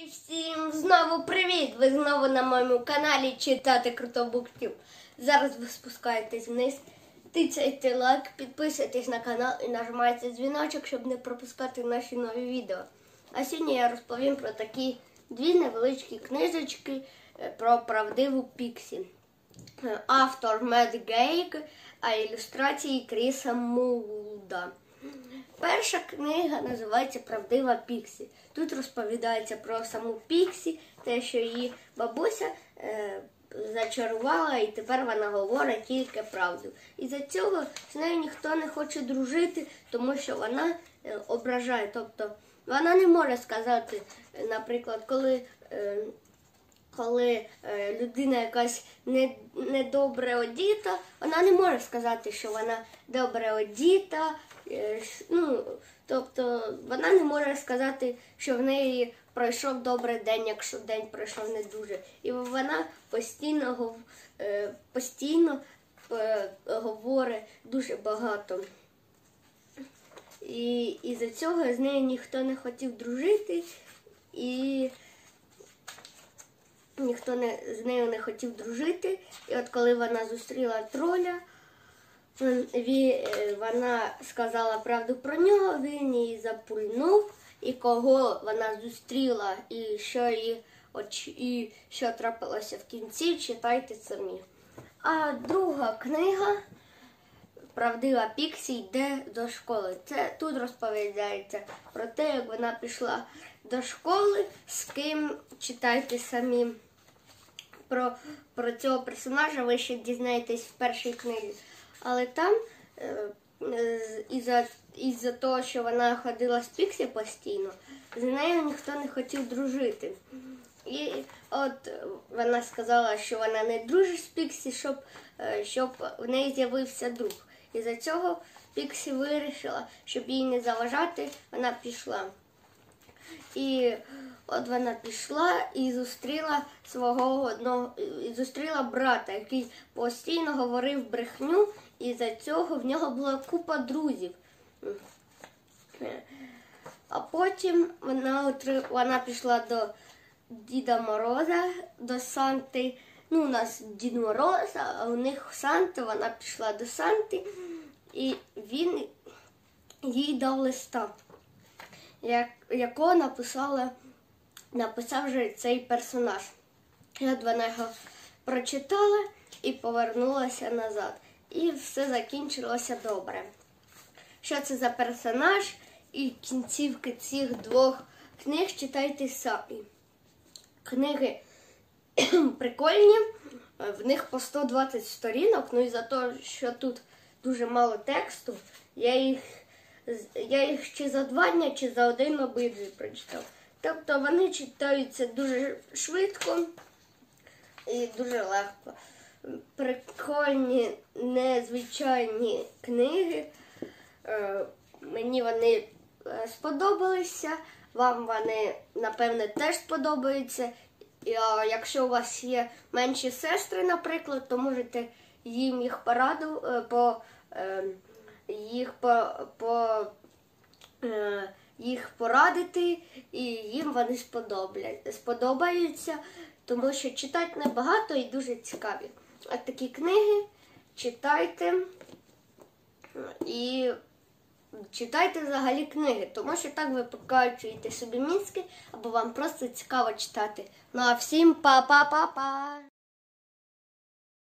І всім знову привіт! Ви знову на моєму каналі читати Круто Буктюб. Зараз ви спускаєтесь вниз, тицяйте лайк, підписуйтесь на канал і нажимайте дзвіночок, щоб не пропускати наші нові відео. А сьогодні я розповім про такі дві невеличкі книжечки про правдиву Піксі. Автор Мед Гейк, а ілюстрації Кріса Мулда. Перша книга називається «Правдива Піксі». Тут розповідається про саму Піксі, те, що її бабуся зачарувала, і тепер вона говорить тільки правду. Із-за цього з нею ніхто не хоче дружити, тому що вона ображає. Тобто вона не може сказати, наприклад, коли людина якась недобре одіта, вона не може сказати, що вона добре одіта. Тобто вона не може сказати, що в неї пройшов добрий день, якщо день пройшов не дуже. І вона постійно говорить дуже багато. І із-за цього з нею ніхто не хотів дружити, і ніхто з нею не хотів дружити. І от коли вона зустріла троля, вона сказала правду про нього, він її запульнув, і кого вона зустріла, і що трапилося в кінці, читайте самі. А друга книга «Правдива Піксі йде до школи». Тут розповідається про те, як вона пішла до школи, з ким читайте самі. Про цього персонажа ви ще дізнаєтесь в першій книзі. Але там, із-за того, що вона ходила з Піксі постійно, з нею ніхто не хотів дружити. І от вона сказала, що вона не дружить з Піксі, щоб в неї з'явився друг. Із-за цього Піксі вирішила, щоб їй не заважати, вона пішла. І от вона пішла і зустріла брата, який постійно говорив брехню, і за цього в нього була купа друзів. А потім вона пішла до Діда Мороза, до Санти. У нас Дід Мороз, а у них Санта. Вона пішла до Санти, і він їй дав листа, якого написав вже цей персонаж. І от вона його прочитала і повернулася назад. І все закінчилося добре. Що це за персонаж і кінцівки цих двох книг читайте самі. Книги прикольні, в них по 120 сторінок, і за те, що тут дуже мало тексту, я їх чи за 2 дні, чи за 1 обидві прочитав. Тобто вони читаються дуже швидко і дуже легко. Прикольні, незвичайні книги. Мені вони сподобалися, вам вони, напевне, теж сподобаються. Якщо у вас є менші сестри, наприклад, то можете їм їх порадити, і їм вони сподобаються, тому що читати небагато і дуже цікаві. От такі книги читайте, і читайте взагалі книги, тому що так ви покачуєте собі мізки, або вам просто цікаво читати. Ну а всім па-па-па-па!